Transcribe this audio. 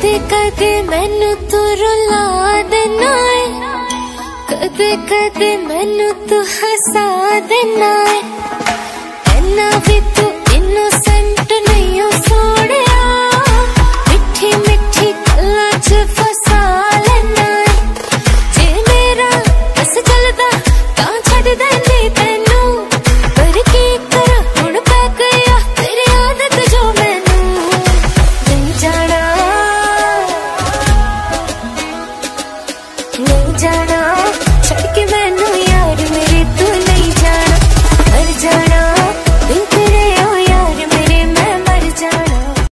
कदे कदे मैनू तू रुला देना है, कदे कदे मैनू तू हसा देना है। इन्ना भी तू इनोसेंट नहीं हो सोनिया, मिठी मिठी गल्लां च फसा लेना है। जे मेरा बस चलदा तां छड्ड देनी तैनू, पर की करा हुण पै गया तेरी आदत जो मैनू नहीं जाना, नहीं जाना छड़ के मैनू यार मेरे तू नहीं जाना, मर जाना।